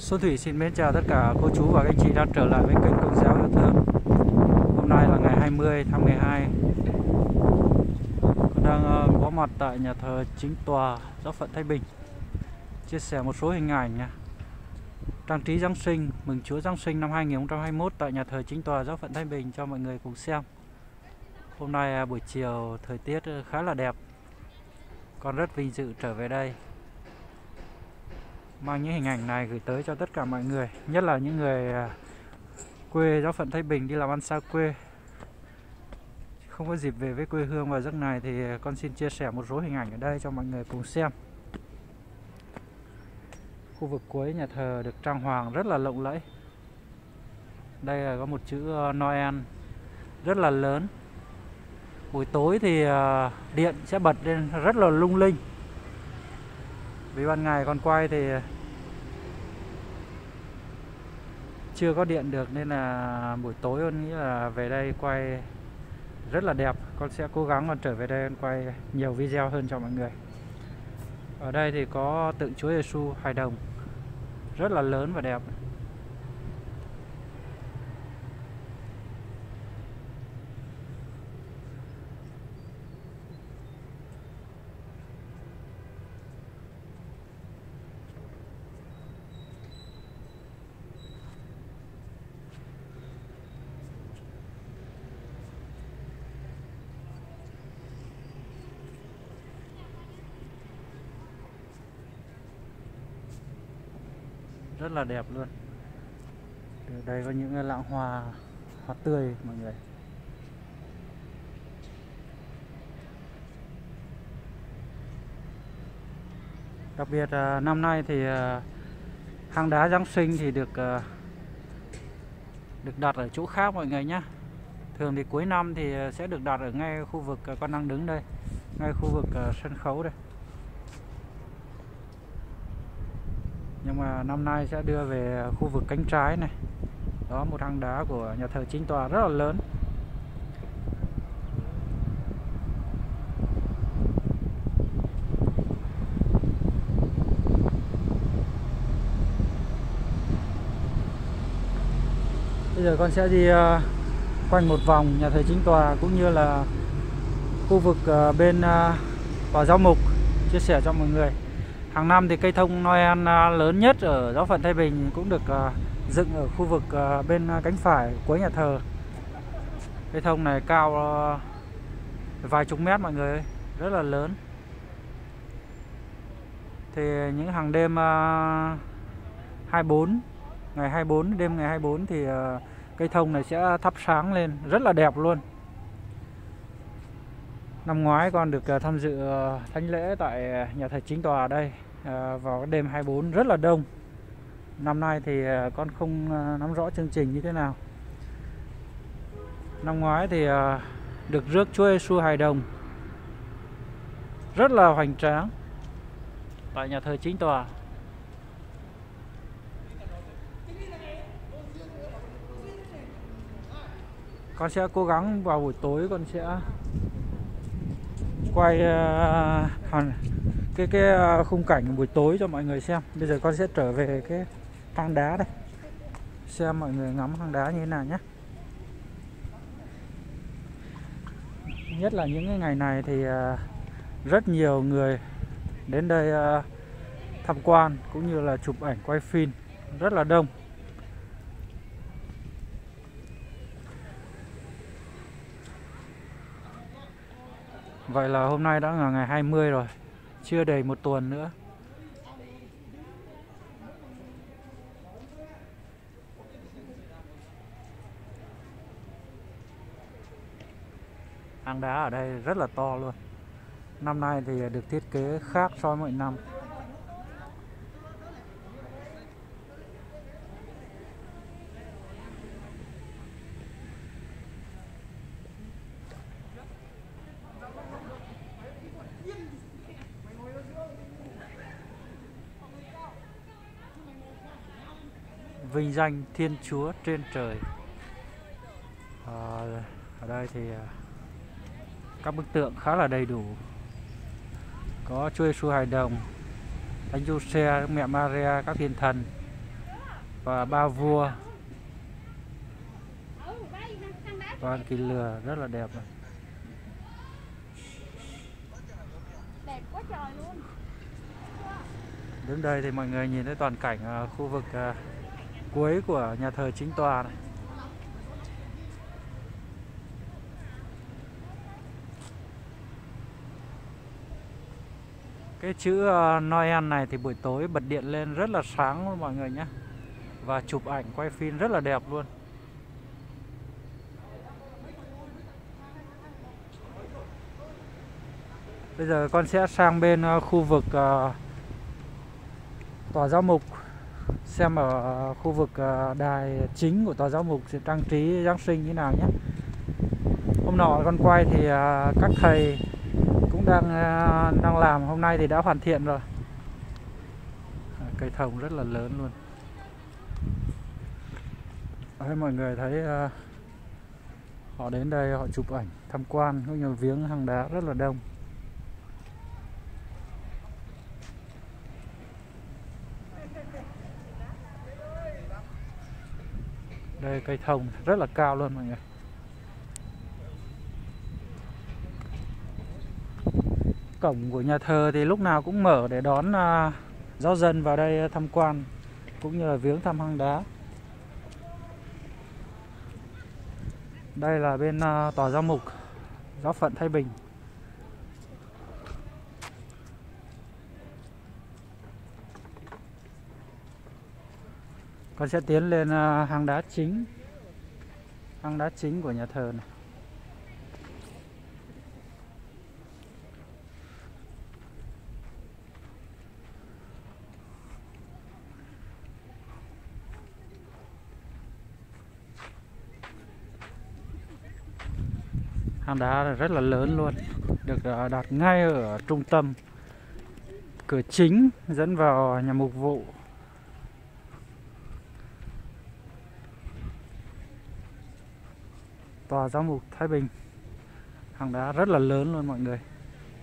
Xuân Thủy xin mến chào tất cả cô chú và các anh chị đang trở lại với kênh Công giáo yêu thương. Hôm nay là ngày 20 tháng 12. Con đang có mặt tại nhà thờ Chính tòa Giáo phận Thái Bình, chia sẻ một số hình ảnh nha. Trang trí Giáng sinh, mừng Chúa Giáng sinh năm 2021 tại nhà thờ Chính tòa Giáo phận Thái Bình cho mọi người cùng xem. Hôm nay buổi chiều thời tiết khá là đẹp. Con rất vinh dự trở về đây, mang những hình ảnh này gửi tới cho tất cả mọi người, nhất là những người quê Giáo phận Thái Bình đi làm ăn xa quê, không có dịp về với quê hương vào giấc này, thì con xin chia sẻ một số hình ảnh ở đây cho mọi người cùng xem. Khu vực cuối nhà thờ được trang hoàng rất là lộng lẫy. Đây là có một chữ Noel rất là lớn. Buổi tối thì điện sẽ bật lên rất là lung linh. Vì ban ngày con quay thì chưa có điện được, nên là buổi tối con nghĩ là về đây quay rất là đẹp. Con sẽ cố gắng trở về đây con quay nhiều video hơn cho mọi người. Ở đây thì có tượng Chúa Giêsu hài đồng rất là lớn và đẹp. Rất là đẹp luôn. Ở đây có những lạng hoa tươi mọi người. Đặc biệt năm nay thì hang đá Giáng sinh thì được đặt ở chỗ khác mọi người nhé. Thường thì cuối năm thì sẽ được đặt ở ngay khu vực con đang đứng đây, ngay khu vực sân khấu đây. Nhưng mà năm nay sẽ đưa về khu vực cánh trái này. Đó, một hang đá của nhà thờ Chính tòa rất là lớn. Bây giờ con sẽ đi quanh một vòng nhà thờ Chính tòa cũng như là khu vực bên tòa giáo mục, chia sẻ cho mọi người. Hàng năm thì cây thông Noel lớn nhất ở Giáo phận Thái Bình cũng được dựng ở khu vực bên cánh phải cuối nhà thờ. Cây thông này cao vài chục mét mọi người ơi, rất là lớn. Thì những hàng đêm 24, ngày 24, đêm ngày 24 thì cây thông này sẽ thắp sáng lên rất là đẹp luôn. Năm ngoái con được tham dự thánh lễ tại nhà thờ Chính tòa ở đây vào đêm 24 rất là đông. Năm nay thì con không nắm rõ chương trình như thế nào. Năm ngoái thì được rước Chúa Giêsu hài đồng rất là hoành tráng tại nhà thờ Chính tòa. Con sẽ cố gắng vào buổi tối con sẽ quay cái khung cảnh buổi tối cho mọi người xem. Bây giờ con sẽ trở về cái hang đá đây, xem mọi người ngắm hang đá như thế nào nhé. Nhất là những cái ngày này thì rất nhiều người đến đây tham quan cũng như là chụp ảnh quay phim rất là đông. Vậy là hôm nay đã là ngày 20 rồi, chưa đầy một tuần nữa. Hang đá ở đây rất là to luôn. Năm nay thì được thiết kế khác so với mọi năm. Vinh danh Thiên Chúa trên trời. Ở đây thì các bức tượng khá là đầy đủ. Có Chúa Giêsu hài đồng, Thánh Giuse, Mẹ Maria, các thiên thần, và ba vua và kỳ lừa rất là đẹp này. Đẹp quá trời luôn. Đến đây thì mọi người nhìn thấy toàn cảnh khu vực cuối của nhà thờ chính tòa này. Cái chữ Noel này thì buổi tối bật điện lên rất là sáng luôn mọi người nhé. Và chụp ảnh quay phim rất là đẹp luôn. Bây giờ con sẽ sang bên khu vực tòa giám mục, xem ở khu vực đài chính của tòa giám mục sẽ trang trí Giáng sinh như nào nhé. Hôm nọ con quay thì các thầy cũng đang làm, hôm nay thì đã hoàn thiện rồi. Cây thông rất là lớn luôn. Đấy, mọi người thấy họ đến đây họ chụp ảnh tham quan cũng như viếng hang đá rất là đông. Đây cây thông rất là cao luôn mọi người. Cổng của nhà thờ thì lúc nào cũng mở để đón giáo dân vào đây tham quan cũng như là viếng thăm hang đá. Đây là bên tòa giám mục giáo phận Thái Bình. Con sẽ tiến lên hang đá chính của nhà thờ này. Hang đá rất là lớn luôn, được đặt ngay ở trung tâm, cửa chính dẫn vào nhà mục vụ. Tòa giám mục Thái Bình. Hang đá rất là lớn luôn mọi người.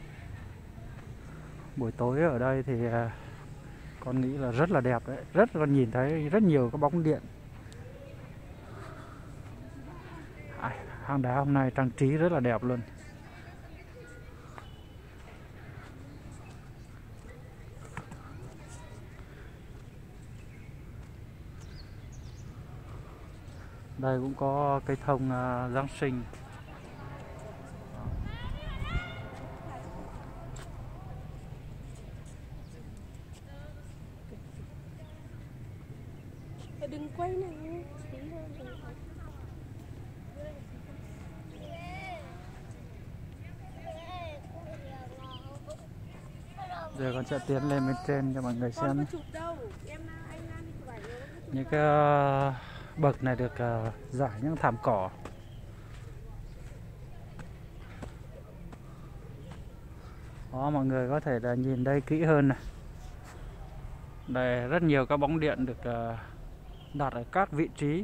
Buổi tối ở đây thì con nghĩ là rất là đẹp đấy, con nhìn thấy rất nhiều các bóng điện. Hang đá hôm nay trang trí rất là đẹp luôn. Đây cũng có cây thông Giáng sinh. Đừng quay này. Giờ con sẽ tiến lên bên trên cho mọi người xem. Những cái bậc này được rải những thảm cỏ. Đó, mọi người có thể là nhìn đây kỹ hơn này. Đây rất nhiều các bóng điện được đặt ở các vị trí.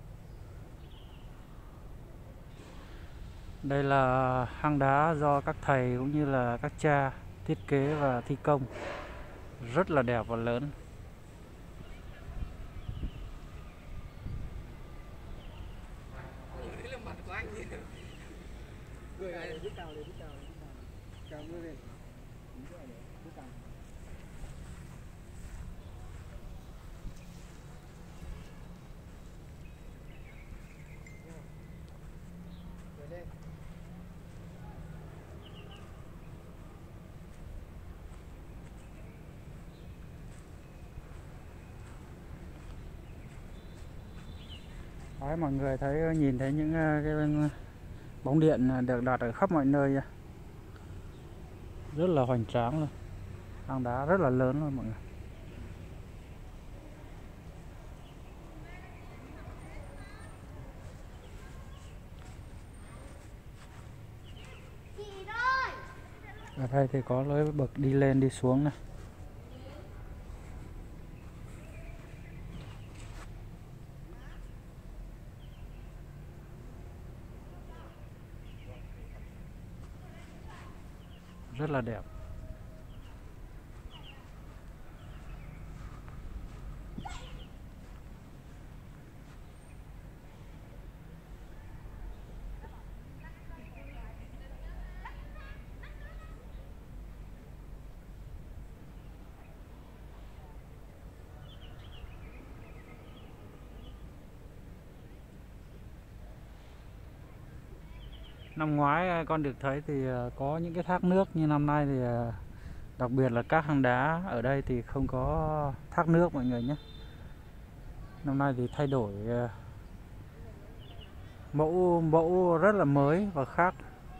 Đây là hang đá do các thầy cũng như là các cha thiết kế và thi công, rất là đẹp và lớn. Đấy, mọi người thấy nhìn thấy những cái bóng điện được đặt ở khắp mọi nơi, rất là hoành tráng luôn. Hang đá rất là lớn luôn mọi người. Ở đây thì có lối bậc đi lên đi xuống này. Rất là đẹp. Năm ngoái con được thấy thì có những cái thác nước, như năm nay thì đặc biệt là các hang đá ở đây thì không có thác nước mọi người nhé. Năm nay thì thay đổi mẫu rất là mới và khác.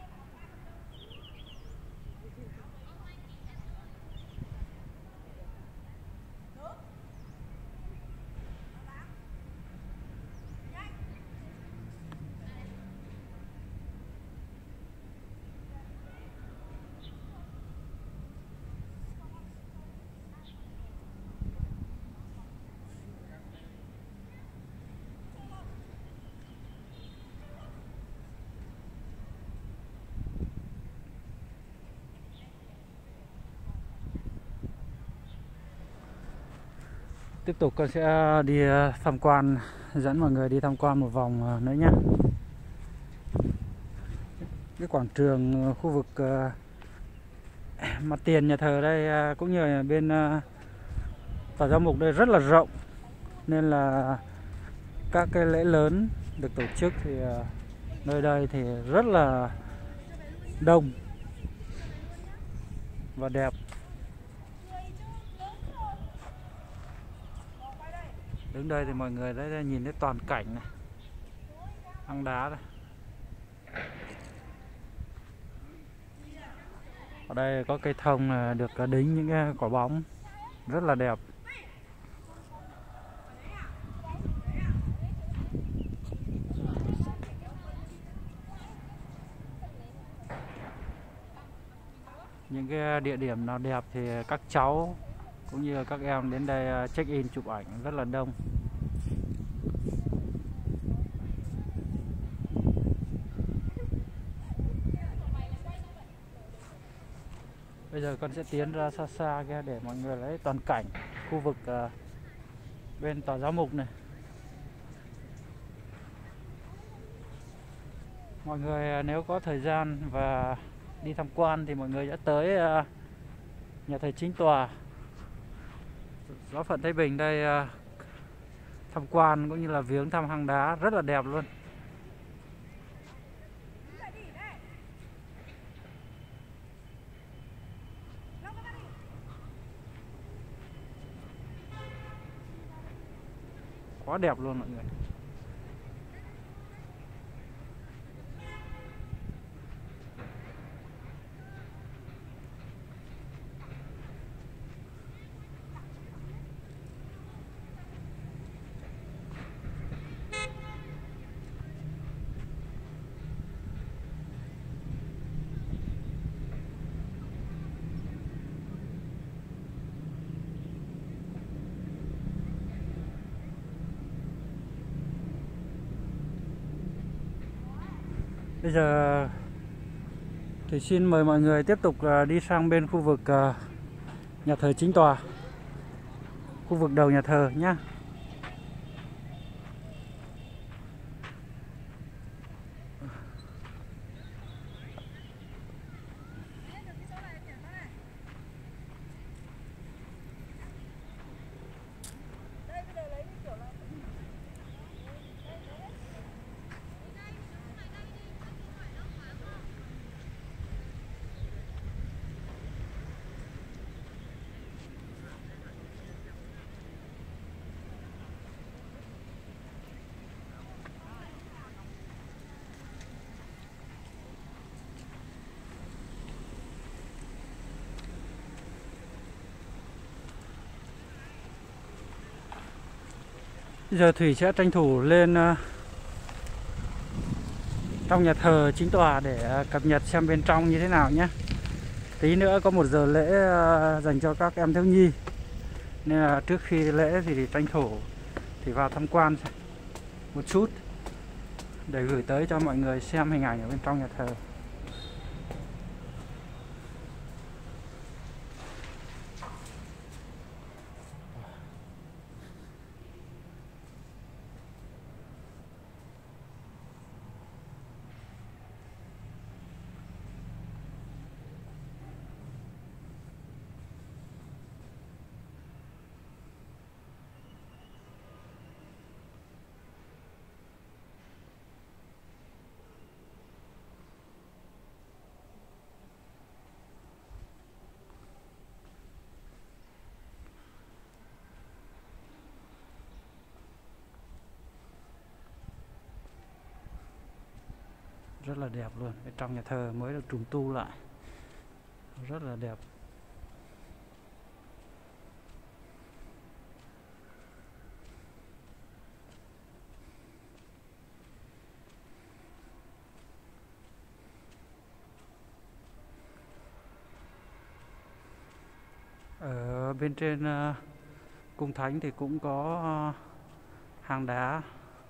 Tiếp tục con sẽ đi tham quan, dẫn mọi người đi tham quan một vòng nữa nhé. Cái quảng trường khu vực mặt tiền nhà thờ đây cũng như là bên Tòa Giám mục đây rất là rộng, nên là các cái lễ lớn được tổ chức thì nơi đây thì rất là đông và đẹp. Đứng đây thì mọi người đã nhìn thấy toàn cảnh này, hang đá đây. Ở đây có cây thông được đính những cái quả bóng rất là đẹp. Những cái địa điểm nào đẹp thì các cháu cũng như các em đến đây check in chụp ảnh rất là đông. Bây giờ con sẽ tiến ra xa xa kia để mọi người lấy toàn cảnh khu vực bên Tòa Giám mục này. Mọi người nếu có thời gian và đi tham quan thì mọi người sẽ tới nhà thờ chính tòa Giáo phận Thái Bình đây tham quan cũng như là viếng thăm hang đá rất là đẹp luôn. Quá đẹp luôn mọi người. Bây giờ thì xin mời mọi người tiếp tục đi sang bên khu vực nhà thờ chính tòa, khu vực đầu nhà thờ nhé. Bây giờ Thủy sẽ tranh thủ lên trong nhà thờ chính tòa để cập nhật xem bên trong như thế nào nhé. Tí nữa có 1 giờ lễ dành cho các em thiếu nhi, nên là trước khi lễ thì tranh thủ thì vào tham quan một chút để gửi tới cho mọi người xem hình ảnh ở bên trong nhà thờ. rất là đẹp luôn. Bên trong nhà thờ mới được trùng tu lại, rất là đẹp. Ở bên trên cung thánh thì cũng có hang đá.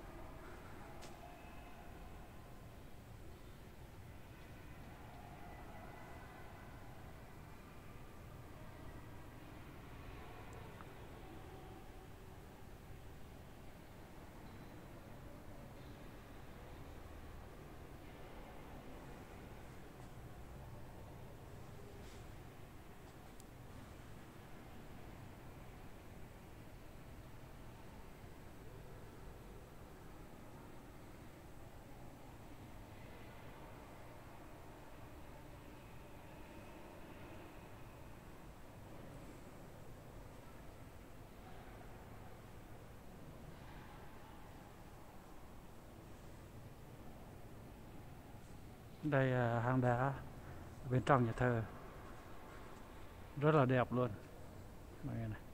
Đây là hang đá bên trong nhà thờ, rất là đẹp luôn. Mọi người này.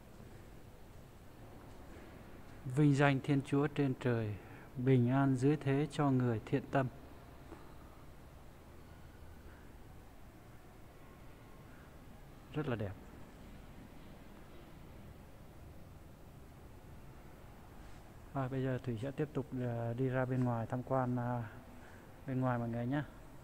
Vinh danh Thiên Chúa trên trời, bình an dưới thế cho người thiện tâm. Rất là đẹp. Bây giờ Thủy sẽ tiếp tục đi ra bên ngoài tham quan bên ngoài mọi người nhé.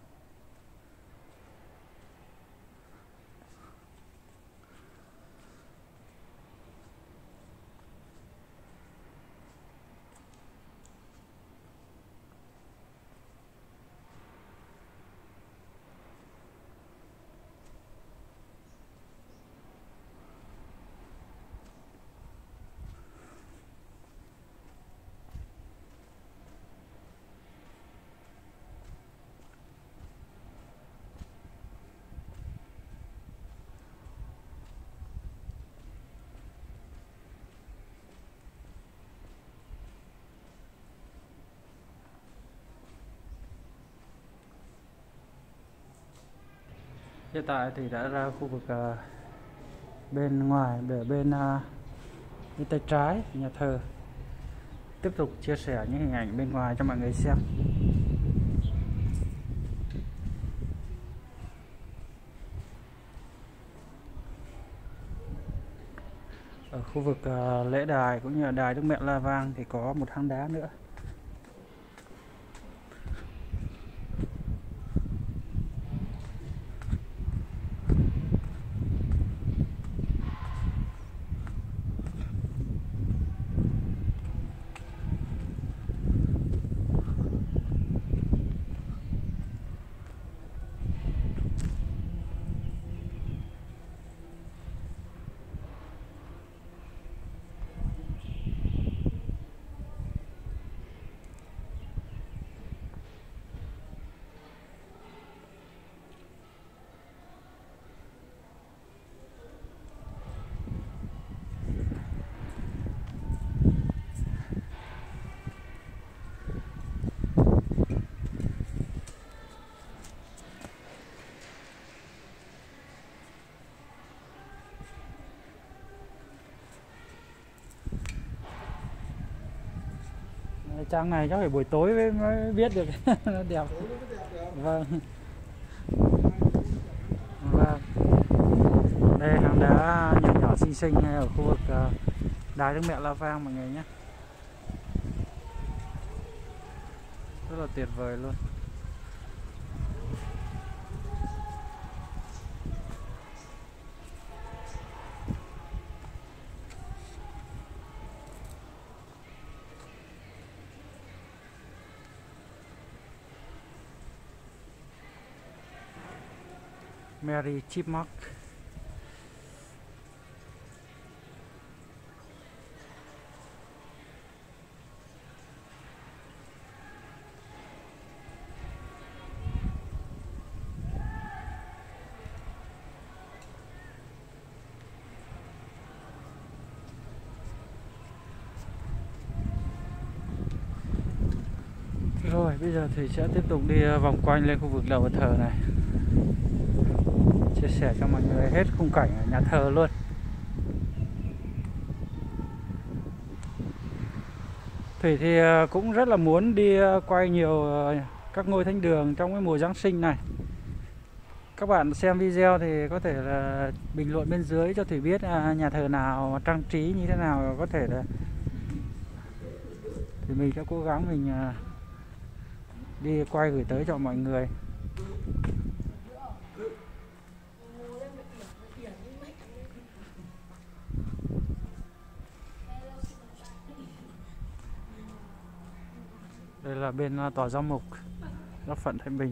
Hiện tại thì đã ra khu vực bên ngoài, ở bên tay trái nhà thờ. Tiếp tục chia sẻ những hình ảnh bên ngoài cho mọi người xem. Ở khu vực lễ đài cũng như là đài Đức Mẹ La Vang thì có một hang đá nữa. Trang này chắc phải buổi tối mới biết được nó đẹp. Vâng. Vâng. Đây hang đá nhỏ nhỏ xinh xinh ở khu vực đài Đức Mẹ La Vang mọi người nhé. Rất là tuyệt vời luôn. Mary Chipmunk. Rồi Rồi bây giờ thì sẽ tiếp tục đi vòng quanh lên khu vực đầu bàn thờ này, chia sẻ cho mọi người hết khung cảnh ở nhà thờ luôn. Thủy thì cũng rất là muốn đi quay nhiều các ngôi thánh đường trong cái mùa Giáng sinh này. Các bạn xem video thì có thể là bình luận bên dưới cho Thủy biết nhà thờ nào trang trí như thế nào, có thể là thì mình sẽ cố gắng mình đi quay gửi tới cho mọi người. Đây là bên tòa giám mục giáo phận Thái Bình.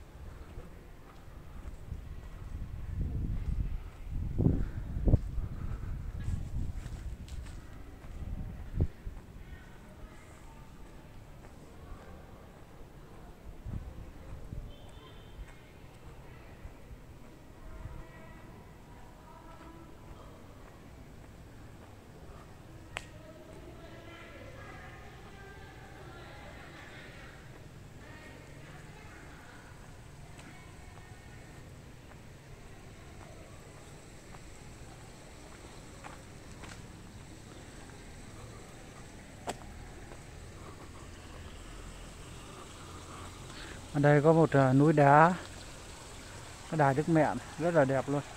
Ở đây có một núi đá, cái đài Đức Mẹ rất là đẹp luôn.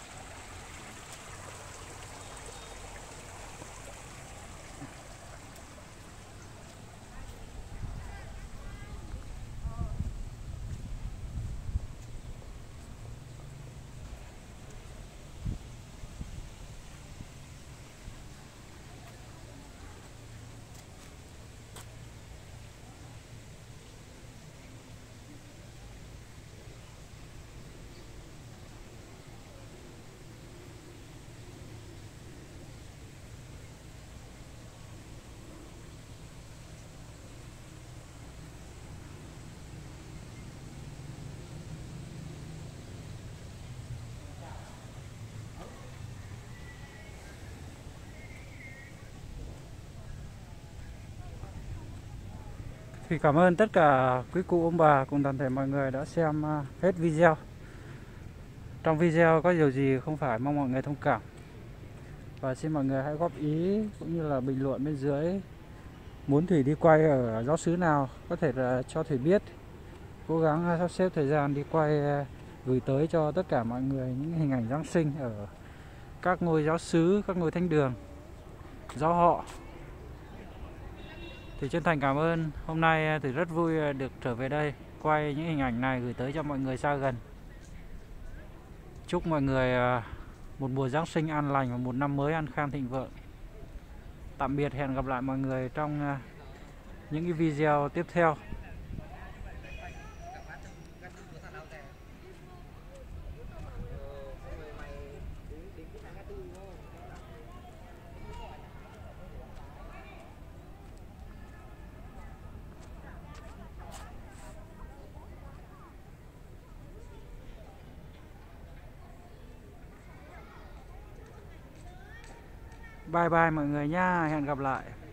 Thì cảm ơn tất cả quý cụ ông bà cùng toàn thể mọi người đã xem hết video. Trong video có điều gì không phải mong mọi người thông cảm. Và xin mọi người hãy góp ý cũng như là bình luận bên dưới. Muốn Thủy đi quay ở giáo xứ nào có thể là cho Thủy biết. Cố gắng sắp xếp thời gian đi quay gửi tới cho tất cả mọi người những hình ảnh Giáng sinh ở các ngôi giáo xứ, các ngôi thánh đường, giáo họ. Thì chân thành cảm ơn. Hôm nay thì rất vui được trở về đây quay những hình ảnh này gửi tới cho mọi người xa gần. Chúc mọi người một mùa Giáng sinh an lành và một năm mới an khang thịnh vượng. Tạm biệt, hẹn gặp lại mọi người trong những cái video tiếp theo. Bye bye mọi người nha, hẹn gặp lại.